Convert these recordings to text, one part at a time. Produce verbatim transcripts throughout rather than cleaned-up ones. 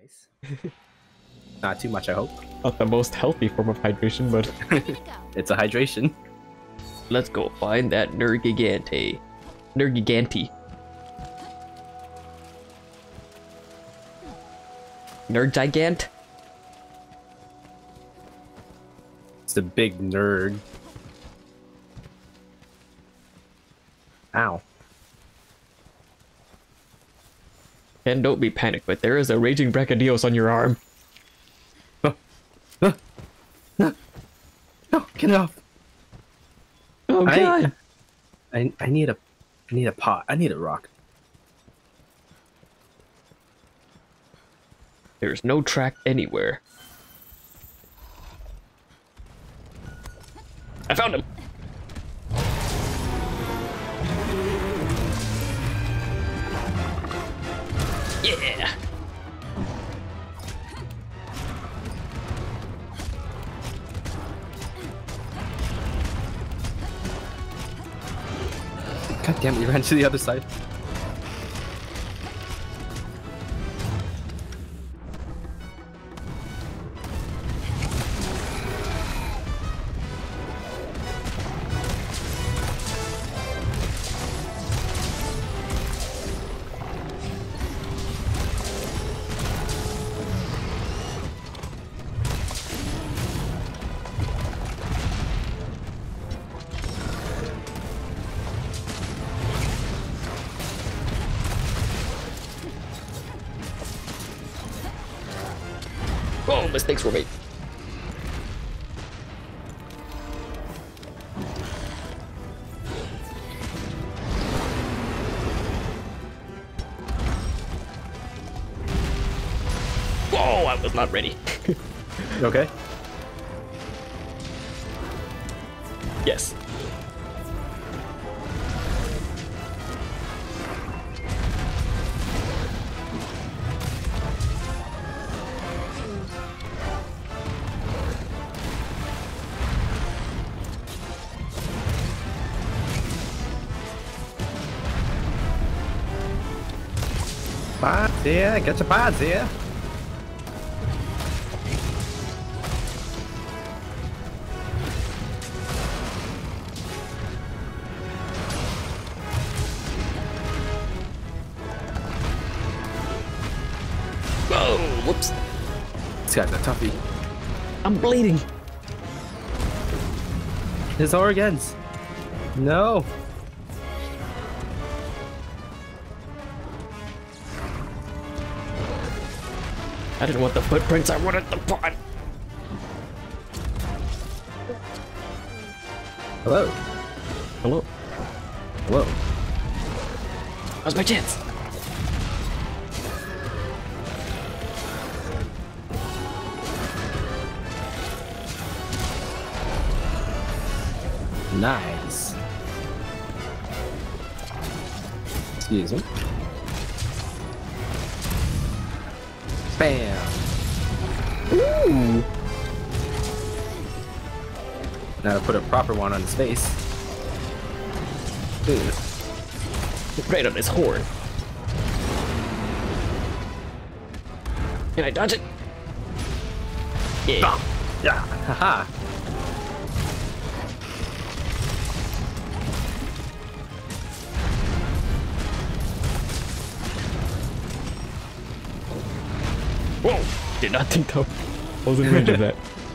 nice. Not too much, I hope. Not the most healthy form of hydration, but it's a hydration. Let's go find that Nergigante. Nergigante. Nergigant? It's a big nerd. Ow. And don't be panicked, but there is a raging Brachydios on your arm. Oh. No. No. No, get it off. Oh god. I, I I need a I need a pot. I need a rock. There's no track anywhere. I found him. Yeah. God damn it, you ran to the other side. Oh, mistakes were made. Whoa, I was not ready. Okay. Yes. Pods here, get your pods here. Whoa, whoops. This guy's a toughie. I'm bleeding. His organs. No. I didn't want the footprints, I wanted the pot. Hello. Hello. Hello. How's my chance? Nice. Excuse me. Bam. Ooh. Now to put a proper one on his face. Ooh. Right on his horn. Can I dodge it? Yeah. Yeah. Haha. Whoa! Did not think that I was in range of that.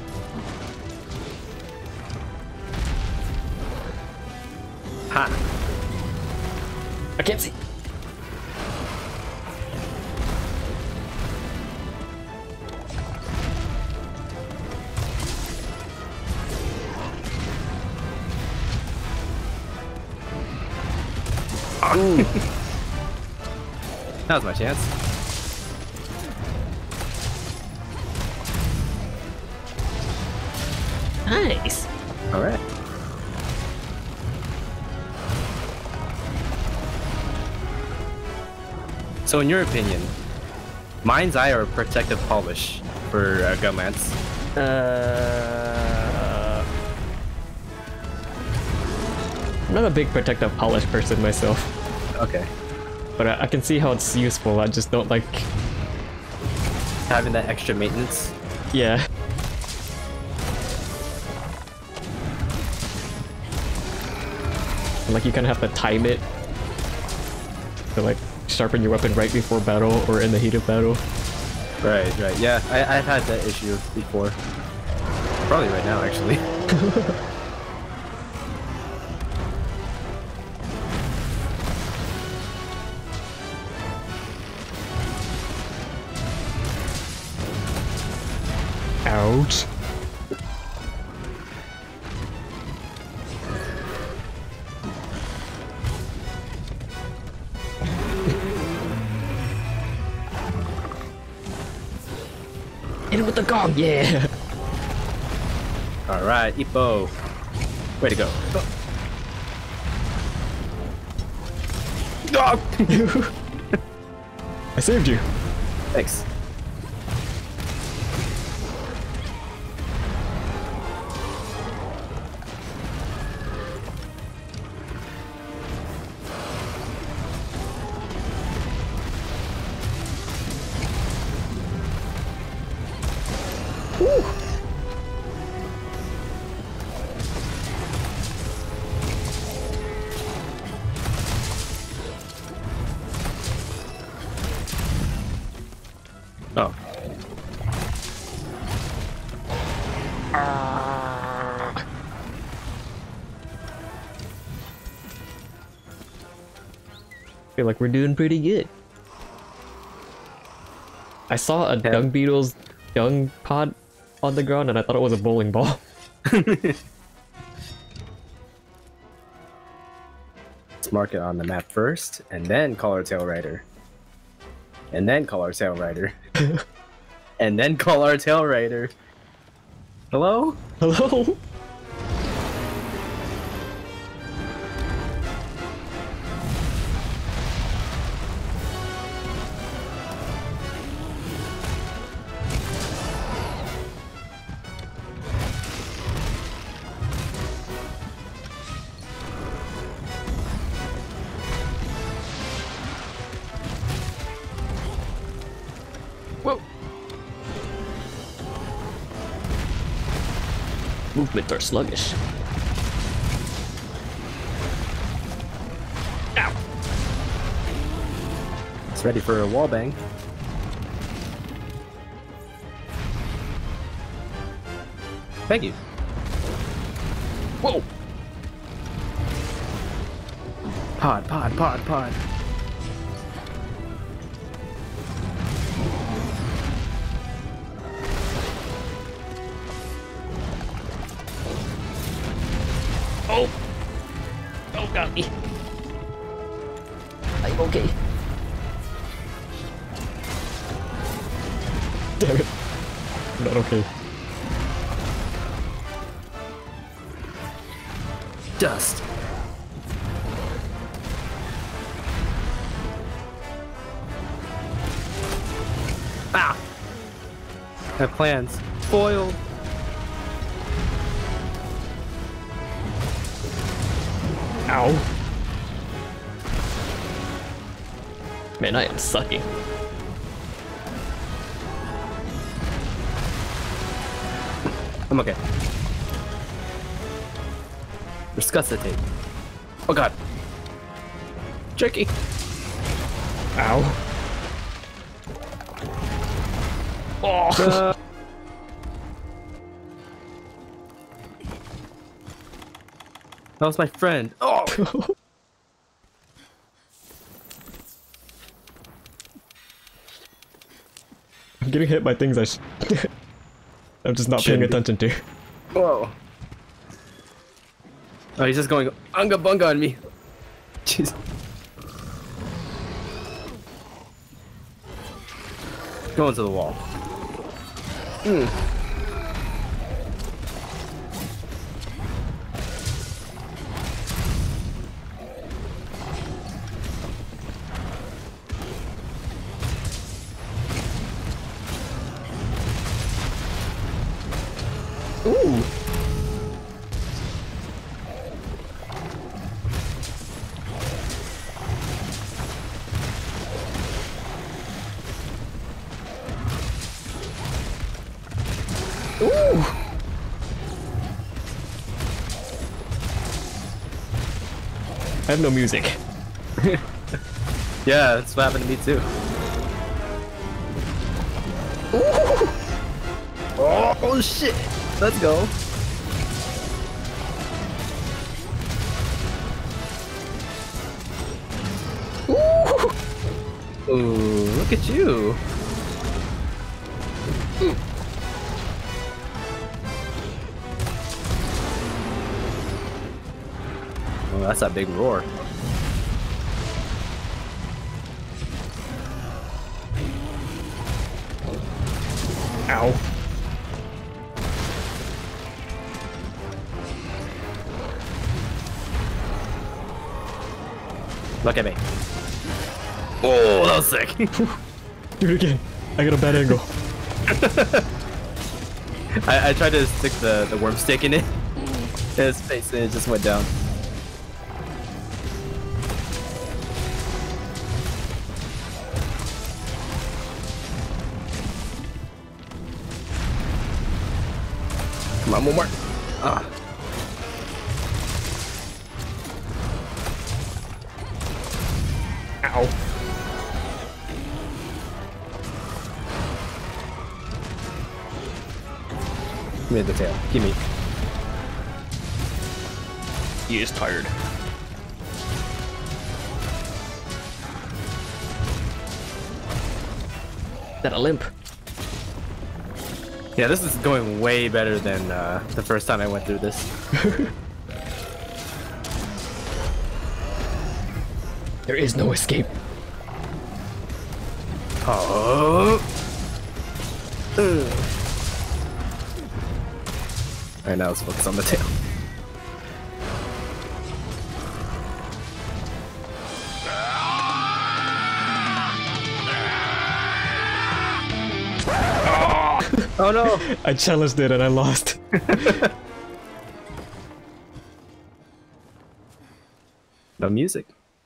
Ha! I can't see. Ooh. That was my chance. Nice. All right. So, in your opinion, Mind's Eye or Protective Polish for uh, Gunlance? Uh, I'm not a big protective polish person myself, Okay. but I, I can see how it's useful. I just don't like Having that extra maintenance. Yeah. And, like you kind of have to time it to like sharpen your weapon right before battle or in the heat of battle. Right, right. Yeah, I, I've had that issue before. Probably right now, actually. Ouch. Hit it with the gong, yeah. All right, Ippo. Way to go. Oh. I saved you. Thanks. Woo. Oh. Ah. Feel like we're doing pretty good. I saw a Yeah. dung beetle's dung pod on the ground and I thought it was a bowling ball. Let's mark it on the map first, and then call our tail rider. And then call our tail rider. And then call our tail rider. Hello? Hello? Whoa. Movements are sluggish. Ow. It's ready for a wall bang. Thank you. Whoa. Pod, pod, pod, pod. Oh. Oh, got me. I'm okay. Damn it. I'm not okay. Dust. Ah! I have plans. Foiled. Ow. Man, I am sucking. I'm okay. Resuscitate. Oh god. Tricky. Ow. Oh. Uh, that was my friend. Oh! I'm getting hit by things I sh I'm just not Shouldn't paying be. attention to. Whoa. Oh, he's just going unga bunga on me. Jeez. Going to the wall. Mm. Ooh. Ooh! I have no music. Yeah, that's what happened to me too. Ooh! Oh, oh shit! Let's go. Ooh! Ooh, look at you. Ooh. Oh, that's a big roar. Ow. Look at me. Oh, that was sick. Do it again. I got a bad angle. I, I tried to stick the, the worm stick in it. In his face and it just went down. Come on, one more. Ah. Ow. Give me the tail. Give me. He is tired. Is that a limp? Yeah, this is going way better than uh, the first time I went through this. There is no escape. Oh. Alright, now let's focus on the tail. Oh no! I challenged it and I lost. No music.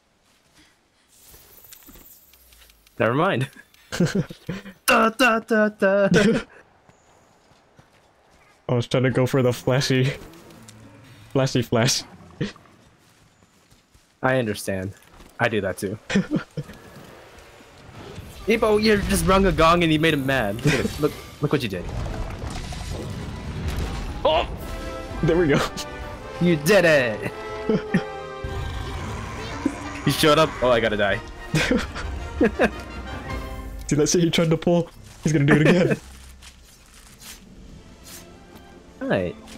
Never mind. Da, da, da, da. I was trying to go for the flashy, flashy flash. I understand. I do that too. Epo, you just rung a gong and you made him mad. Look, at it. look, look what you did. Oh! There we go. You did it! You showed up. Oh, I gotta die. See that shit he tried to pull? He's gonna do it again. Alright.